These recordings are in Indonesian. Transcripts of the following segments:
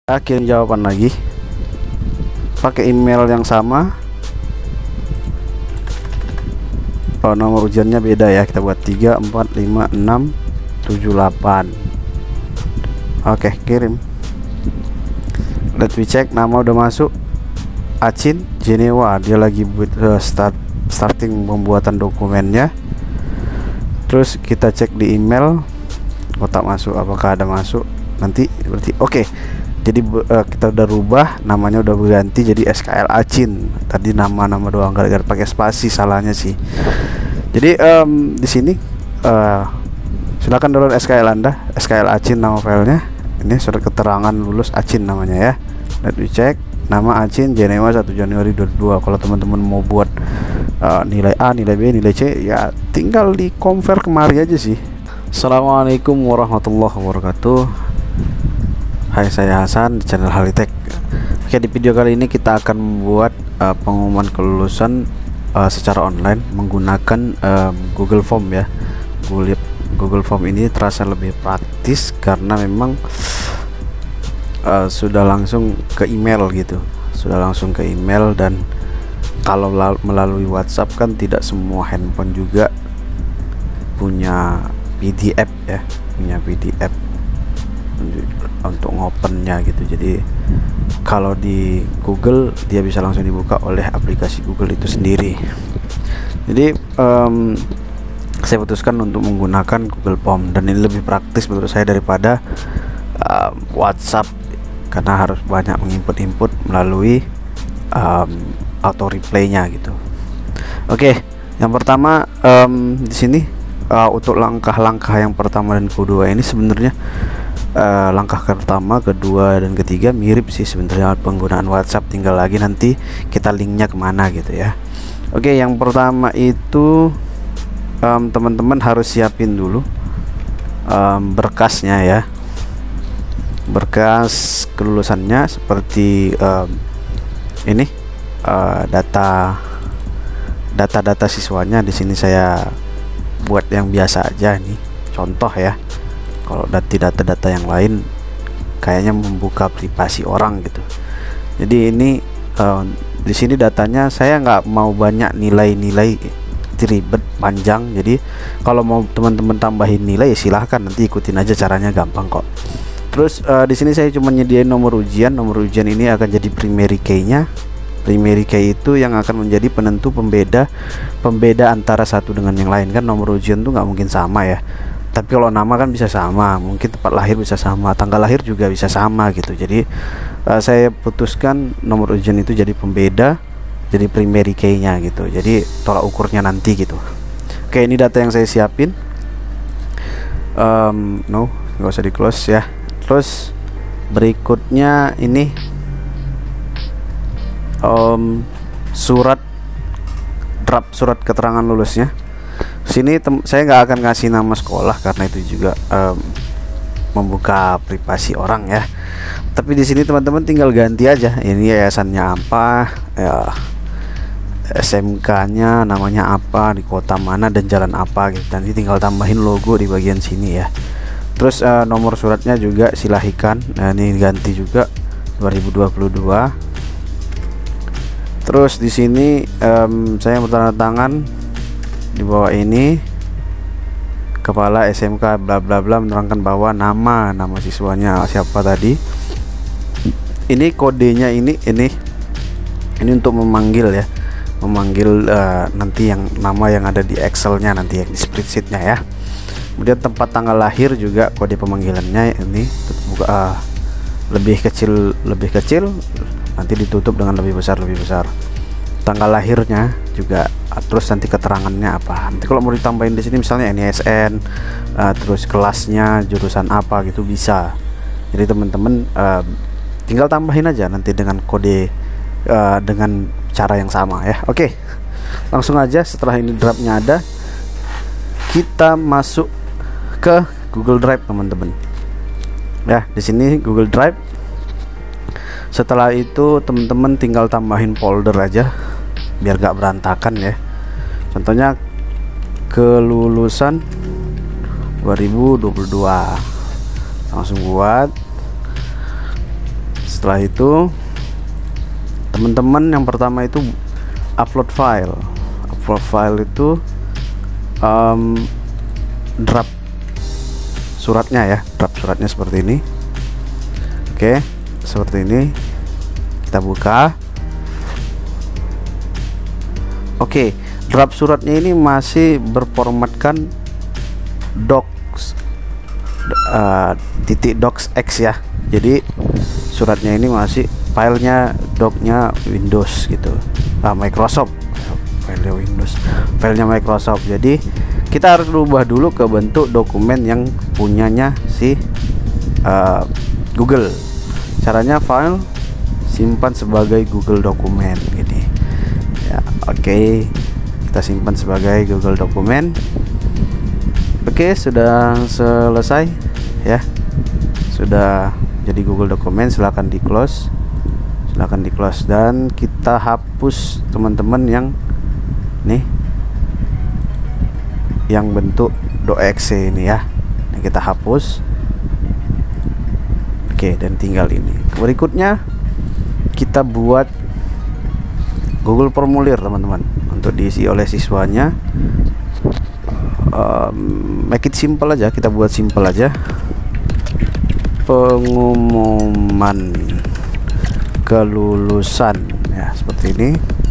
Kirim jawaban lagi pakai email yang sama. Oh, nomor ujiannya beda ya, kita buat 3 4 5 6 7 8. Oke, kirim. Let me check, nama udah masuk. Acin Jenewa, dia lagi buat starting pembuatan dokumennya. Terus kita cek di email kotak masuk, apakah ada masuk. Nanti berarti oke. Jadi kita udah rubah, namanya udah berganti jadi SKL Acin. Tadi nama-nama doang, gara-gara pakai spasi salahnya sih. Jadi di sini silakan download SKL Anda, SKL Acin nama filenya. Ini surat keterangan lulus Acin namanya ya. Let me check, nama Acin Jenewa 1 Januari 2022. Kalau teman-teman mau buat nilai A, nilai B, nilai C, ya tinggal di convert kemari aja sih. Assalamualaikum warahmatullahi wabarakatuh. Hai, saya Hasan di channel Halitek. Oke, di video kali ini kita akan membuat pengumuman kelulusan secara online menggunakan Google Form ya. Google Form ini terasa lebih praktis karena memang sudah langsung ke email gitu. Sudah langsung ke email, dan kalau melalui WhatsApp kan tidak semua handphone juga punya PDF ya, punya PDF untuk ngopennya gitu. Jadi kalau di Google dia bisa langsung dibuka oleh aplikasi Google itu sendiri. Jadi saya putuskan untuk menggunakan Google Form, dan ini lebih praktis menurut saya daripada WhatsApp, karena harus banyak menginput melalui auto reply-nya gitu. Oke, yang pertama di sini untuk langkah-langkah yang pertama dan kedua ini sebenarnya langkah pertama, kedua, dan ketiga mirip sih sebenarnya penggunaan WhatsApp, tinggal lagi nanti kita linknya kemana gitu ya. Oke, yang pertama itu teman-teman harus siapin dulu berkasnya ya, berkas kelulusannya seperti ini data siswanya. Di sini saya buat yang biasa aja, ini contoh ya. Kalau data-data yang lain kayaknya membuka privasi orang gitu. Jadi ini di sini datanya saya nggak mau banyak nilai-nilai ribet panjang. Jadi kalau mau teman-teman tambahin nilai ya silahkan, nanti ikutin aja caranya, gampang kok. Terus di sini saya cuma nyediain nomor ujian. Nomor ujian ini akan jadi primary key-nya. Primary key itu yang akan menjadi penentu pembeda antara satu dengan yang lain. Kan nomor ujian tuh nggak mungkin sama ya. Tapi kalau nama kan bisa sama, mungkin tempat lahir bisa sama, tanggal lahir juga bisa sama gitu. Jadi saya putuskan nomor ujian itu jadi pembeda, jadi primary key-nya gitu. Jadi tolak ukurnya nanti gitu. Oke, ini data yang saya siapin. No, nggak usah di close ya. Terus berikutnya ini surat draft surat keterangan lulusnya. Sini saya nggak akan ngasih nama sekolah karena itu juga membuka privasi orang ya. Tapi di sini teman-teman tinggal ganti aja, ini yayasannya apa ya, SMK-nya namanya apa, di kota mana, dan jalan apa gitu. Nanti tinggal tambahin logo di bagian sini ya. Terus nomor suratnya juga silahkan. Nah, ini ganti juga 2022. Terus di sini saya bertanda tangan di bawah ini, kepala SMK bla bla bla, menerangkan bahwa nama siswanya siapa tadi. Ini kodenya ini untuk memanggil ya, nanti yang nama yang ada di Excelnya, nanti yang di spreadsheetnya ya. Kemudian tempat tanggal lahir juga kode pemanggilannya ini lebih kecil, nanti ditutup dengan lebih besar. Tanggal lahirnya juga, terus nanti keterangannya apa. Nanti kalau mau ditambahin di sini misalnya NISN, terus kelasnya, jurusan apa gitu bisa. Jadi teman-teman tinggal tambahin aja nanti dengan kode dengan cara yang sama ya. Oke, langsung aja. Setelah ini draftnya ada, kita masuk ke Google Drive teman-teman. Ya, di sini Google Drive. Setelah itu teman-teman tinggal tambahin folder aja biar gak berantakan ya. Contohnya kelulusan 2022, langsung buat. Setelah itu teman-teman yang pertama itu upload file. Upload file itu draft suratnya ya, draft suratnya seperti ini. Oke, seperti ini. Kita buka. Oke, draft suratnya ini masih berformatkan docs .docx ya. Jadi suratnya ini masih filenya docnya Windows gitu, Microsoft, filenya Windows, filenya Microsoft. Jadi kita harus rubah dulu ke bentuk dokumen yang punyanya si Google. Caranya file simpan sebagai Google dokumen gini ya. Oke, kita simpan sebagai Google dokumen. Oke, sudah selesai ya, sudah jadi Google dokumen. Silahkan di close, silahkan di close, dan kita hapus teman-teman yang nih, yang bentuk .exe ini ya. Ini kita hapus. Oke, dan tinggal ini. Berikutnya kita buat Google formulir teman-teman, untuk diisi oleh siswanya. Make it simple aja, kita buat simple aja. Pengumuman kelulusan ya, seperti ini.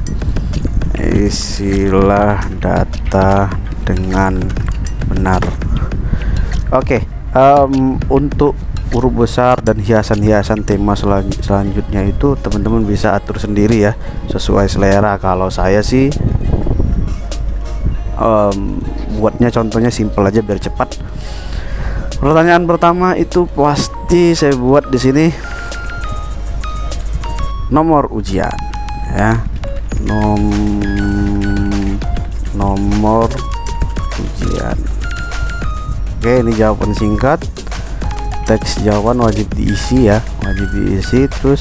Isilah data dengan benar. Oke, untuk huruf besar dan hiasan-hiasan tema selanjutnya itu teman-teman bisa atur sendiri ya, sesuai selera. Kalau saya sih buatnya contohnya simple aja biar cepat. Pertanyaan pertama itu pasti saya buat di sini nomor ujian ya, nomor ujian. Oke, ini jawaban singkat. Teks jawaban wajib diisi ya, wajib diisi. Terus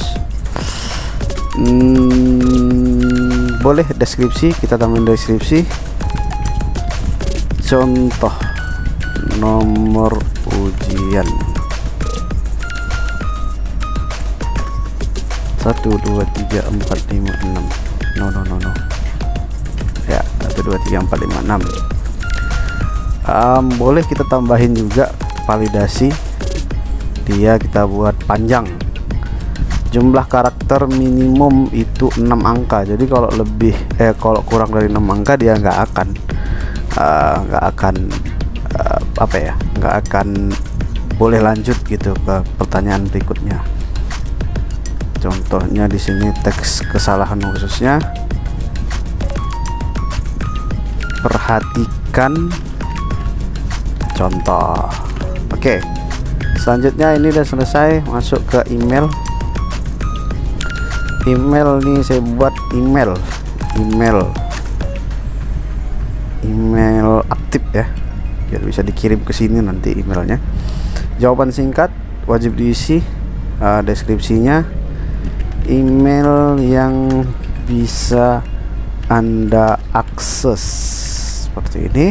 boleh deskripsi, kita tambahin deskripsi. Contoh nomor ujian 1 2 3 4 5 6. No ya, 1 2 3 4 5 6. Boleh kita tambahin juga validasi dia, kita buat panjang. Jumlah karakter minimum itu 6 angka. Jadi kalau lebih kalau kurang dari 6 angka dia nggak akan nggak akan boleh lanjut gitu ke pertanyaan berikutnya. Contohnya di sini teks kesalahan khususnya, perhatikan contoh. Oke, selanjutnya ini udah selesai. Masuk ke email. Email nih saya buat email aktif ya, biar bisa dikirim ke sini nanti emailnya. Jawaban singkat wajib diisi, deskripsinya, email yang bisa Anda akses seperti ini.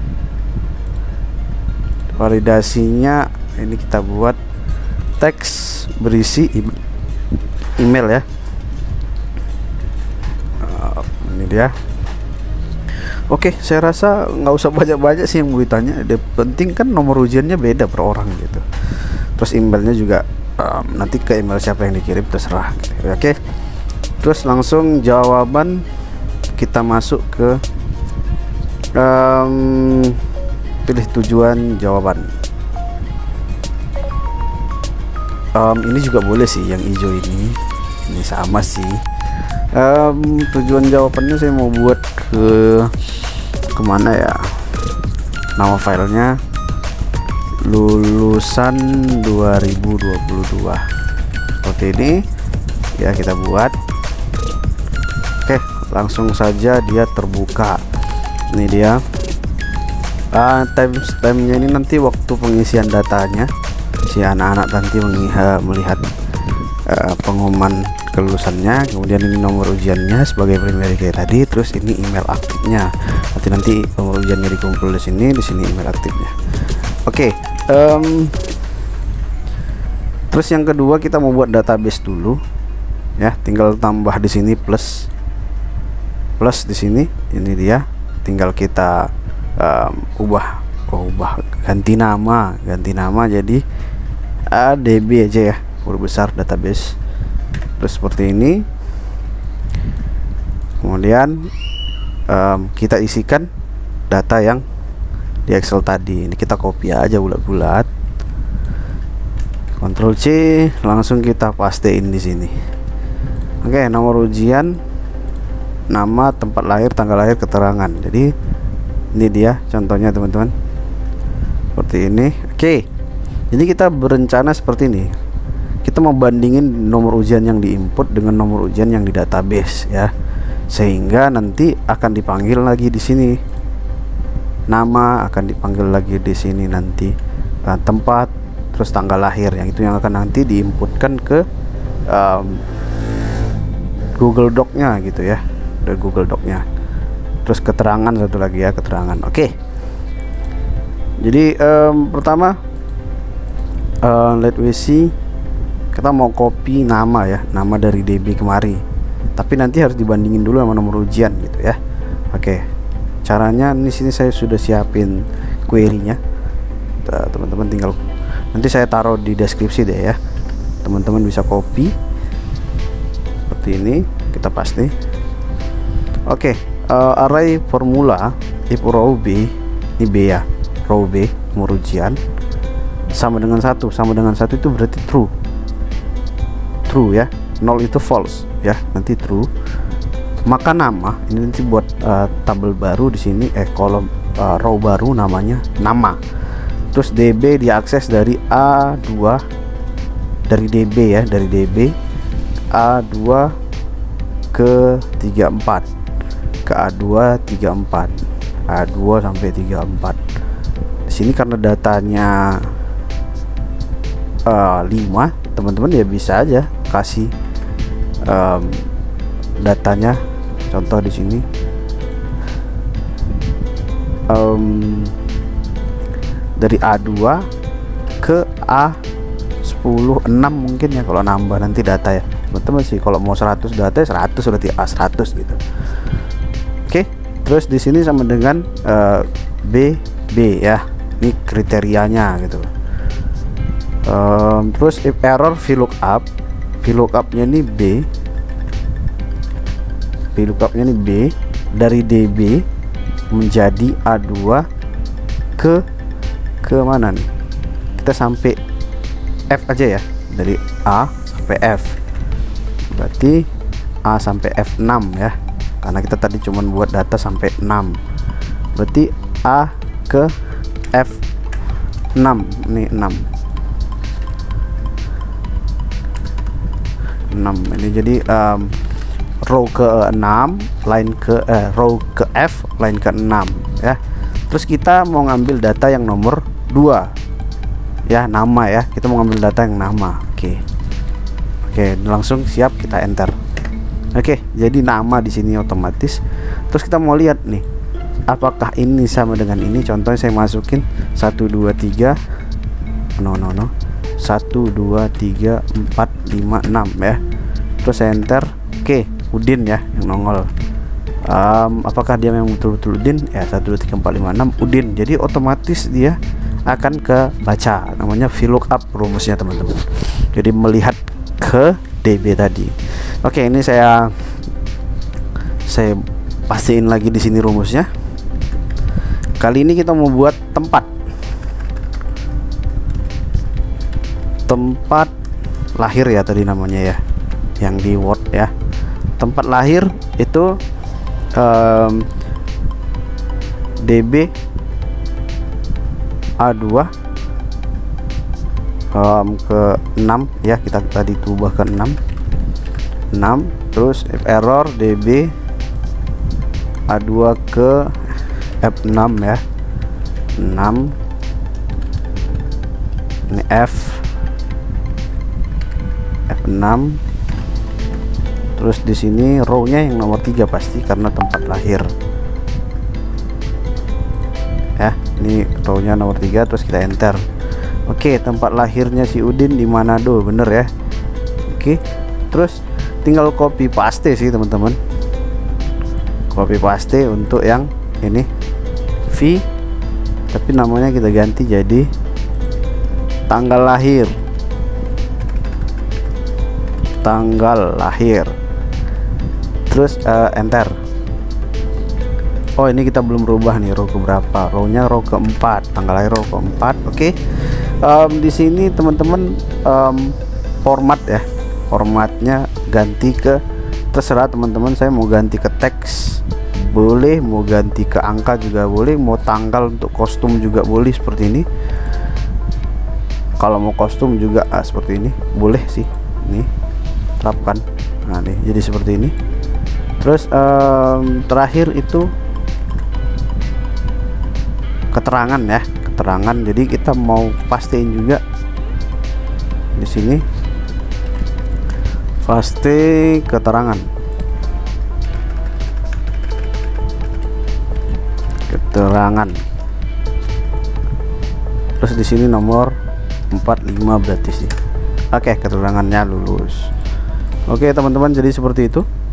Validasinya ini kita buat teks berisi email ya. Ini dia. Oke, saya rasa nggak usah banyak-banyak sih yang mau ditanya. Yang penting kan nomor ujiannya beda per orang gitu. Terus emailnya juga nanti ke email siapa yang dikirim terserah gitu. Oke, terus langsung jawaban kita masuk ke pilih tujuan jawaban. Ini juga boleh sih yang hijau ini sama sih. Tujuan jawabannya saya mau buat kemana ya, nama filenya lulusan 2022 seperti ini ya, kita buat. Oke, langsung saja dia terbuka. Ini dia. Timestamp-nya ini nanti waktu pengisian datanya, si anak-anak nanti melihat pengumuman kelulusannya, kemudian ini nomor ujiannya sebagai primary kayak tadi, terus ini email aktifnya. Nanti nomor ujiannya dikumpul di sini email aktifnya. Oke, Terus yang kedua kita mau buat database dulu ya, tinggal tambah di sini plus di sini, ini dia, tinggal kita ganti nama jadi ADB aja ya, huruf besar database. Terus seperti ini, kemudian kita isikan data yang di Excel tadi. Ini kita copy aja bulat-bulat, Ctrl C, langsung kita pastein di sini. Oke, nomor ujian, nama, tempat lahir, tanggal lahir, keterangan. Jadi ini dia contohnya teman-teman, seperti ini. Oke, jadi kita berencana seperti ini. Kita mau bandingin nomor ujian yang diinput dengan nomor ujian yang di database ya, sehingga nanti akan dipanggil lagi di sini. Nama akan dipanggil lagi di sini nanti, tempat, terus tanggal lahir, yang itu yang akan nanti diinputkan ke Google Doc-nya gitu ya, dari Google Doc-nya. Terus keterangan satu lagi ya, keterangan. Oke. Jadi pertama let me see, kita mau copy nama ya, nama dari DB kemari, tapi nanti harus dibandingin dulu sama nomor ujian gitu ya. Oke, caranya di sini saya sudah siapin query-nya, teman-teman tinggal nanti saya taruh di deskripsi deh ya, teman-teman bisa copy seperti ini, kita paste. Oke, array formula if row B, ini B ya, row B nomor ujian sama dengan 1 itu berarti true ya, 0 itu false ya, nanti true. Maka nama ini nanti buat tabel baru di sini, kolom row baru namanya nama. Terus DB diakses dari A2, dari DB ya, dari DB A2 ke 34, ke A2 34, A2 sampai 34. Di sini karena datanya 5, teman-teman ya bisa aja kasih datanya. Contoh di sini dari A2 ke A10 6 mungkin ya, kalau nambah nanti data ya teman-teman sih. Kalau mau 100 data 100 berarti A100 gitu. Oke, terus di sini sama dengan B ya, ini kriterianya gitu. Terus if error VLOOKUP-nya ini VLOOKUP-nya ini B, dari DB menjadi A2 ke mana nih, kita sampai F aja ya, dari A sampai F, berarti A sampai F6 ya, karena kita tadi cuman buat data sampai 6, berarti A ke F6, ini 6 ini. Jadi row ke 6, line ke row ke F, line ke 6 ya. Terus kita mau ngambil data yang nomor 2 ya, nama ya, kita mau ngambil data yang nama. Oke, langsung siap, kita enter. Oke, jadi nama di sini otomatis. Terus kita mau lihat nih, apakah ini sama dengan ini. Contohnya saya masukin 1 2 3 1 2 3 4 5 6 ya. Terus saya enter. Oke, Udin ya yang nongol. Apakah dia memang betul-betul Udin ya, 1 2 3 4 5 6 Udin. Jadi otomatis dia akan ke baca, namanya VLOOKUP rumusnya teman-teman. Jadi melihat ke DB tadi. Oke, ini saya pastiin lagi di sini rumusnya. Kali ini kita mau buat tempat lahir ya, tadi namanya ya, yang di Word ya. Tempat lahir itu DB A2 ke 6 ya, kita tadi ubah ke 6. Terus if error DB A2 ke F6 ya, 6 ini F6. Terus di sini row-nya yang nomor 3 pasti karena tempat lahir ya, ini row-nya nomor 3. Terus kita enter. Oke, tempat lahirnya si Udin di Manado, bener ya. Oke, terus tinggal copy paste sih teman-teman, copy paste untuk yang ini V, tapi namanya kita ganti jadi tanggal lahir, terus enter. Oh, ini kita belum rubah nih row ke berapa, rownya row keempat, tanggal lahir row keempat. Oke. Di sini teman-teman format ya, formatnya ganti ke terserah teman-teman. Saya mau ganti ke teks boleh, mau ganti ke angka juga boleh, mau tanggal untuk kostum juga boleh seperti ini. Kalau mau kostum juga seperti ini boleh sih, nih terapkan. Nah nih jadi seperti ini. Terus terakhir itu keterangan ya, keterangan. Jadi kita mau pastiin juga di sini, paste keterangan, terus di sini nomor 45 berarti sih. Oke, keterangannya lulus. Oke teman-teman, jadi seperti itu.